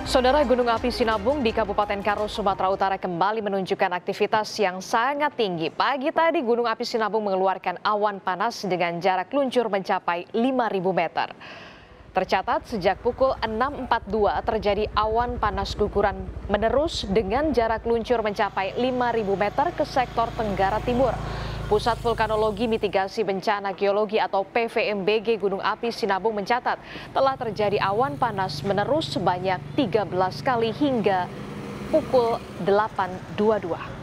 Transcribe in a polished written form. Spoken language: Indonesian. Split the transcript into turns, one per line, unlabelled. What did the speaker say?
Saudara, Gunung Api Sinabung di Kabupaten Karo, Sumatera Utara kembali menunjukkan aktivitas yang sangat tinggi. Pagi tadi Gunung Api Sinabung mengeluarkan awan panas dengan jarak luncur mencapai 5.000 meter. Tercatat sejak pukul 6.42 terjadi awan panas guguran menerus dengan jarak luncur mencapai 5.000 meter ke sektor Tenggara Timur. Pusat Vulkanologi Mitigasi Bencana Geologi atau PVMBG Gunung Api Sinabung mencatat telah terjadi awan panas menerus sebanyak 13 kali hingga pukul 8.22.